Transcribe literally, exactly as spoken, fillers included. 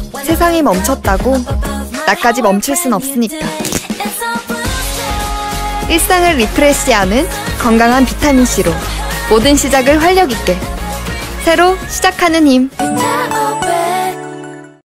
세상이 멈췄다고 나까지 멈출 순 없으니까. 일상을 리프레시하는 건강한 비타민C로 모든 시작을 활력 있게 새로 시작하는 힘.